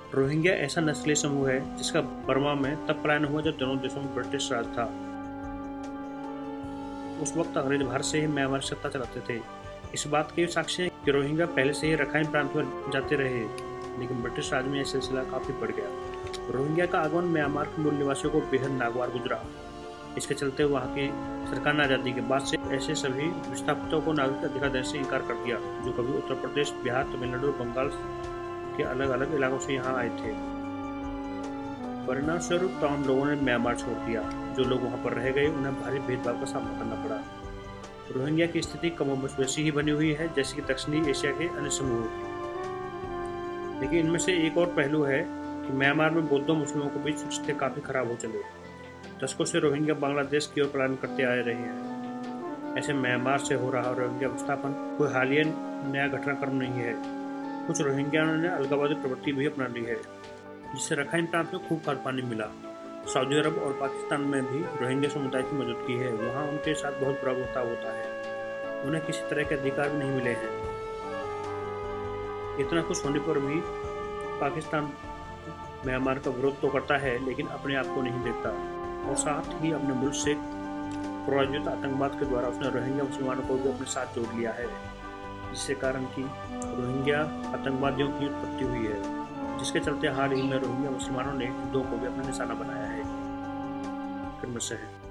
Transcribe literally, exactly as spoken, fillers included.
Rohingya ऐसा नस्ली समूह है जिसका बर्मा में तब पलायन हुआ जब दोनों देशों में ब्रिटिश राज था। उस वक्त अंग्रेज भारत से ही म्यांमार सत्ता चलाते थे। इस बात के साक्ष्य हैं कि रोहिंग्या पहले से ही रखाइन प्रांत में जाते रहे, लेकिन ब्रिटिश राज में यह सिलसिला काफी बढ़ गया। रोहिंग्या का आगमन म्यांमार के मूल निवासियों को बेहद नागवार गुजरा। इसके चलते वहाँ की सरकार ने आज़ादी के बाद से ऐसे सभी विस्थापितों को नागरिक अधिकार देने से इनकार कर दिया जो कभी उत्तर प्रदेश, बिहार, तमिलनाडु और बंगाल के अलग अलग इलाकों से यहाँ आए थे। परिणाम स्वरूप तमाम लोगों ने म्यांमार छोड़ दिया। जो लोग वहाँ पर रह गए उन्हें भारी भेदभाव का सामना करना पड़ा। रोहिंग्या की स्थिति कमोबेश वैसी ही बनी हुई है जैसे कि दक्षिणी एशिया के अन्य समूहों की। लेकिन इनमें से एक और पहलू है कि म्यांमार में बौद्धों मुस्लिमों के बीच रिश्ते काफी खराब हो चले। दशकों से रोहिंग्या बांग्लादेश की ओर पलायन करते आ रहे हैं। ऐसे म्यांमार से हो रहा रोहिंग्या विस्थापन कोई हालिया नया घटनाक्रम नहीं है। कुछ रोहिंग्याओं ने अलगाववादी प्रवृत्ति भी अपना ली है, जिससे रखाइन प्रांत में खूब खाद पानी मिला। सऊदी अरब और पाकिस्तान में भी रोहिंग्या समुदाय की मौजूदगी है। वहाँ उनके साथ बहुत बुरा बर्ताव होता है। उन्हें किसी तरह के अधिकार नहीं मिले हैं। इतना कुछ होने पर भी पाकिस्तान म्यांमार का विरोध तो करता है, लेकिन अपने आप को नहीं देखता और साथ ही अपने मुल्क से प्रायोजित आतंकवाद के द्वारा उसने रोहिंग्या मुसलमानों को भी अपने साथ जोड़ लिया है, जिससे कारण की रोहिंग्या आतंकवादियों की उत्पत्ति हुई है, जिसके चलते हाल ही में रोहिंग्या मुसलमानों ने हिंदुओं को भी अपना निशाना बनाया है। फिर से है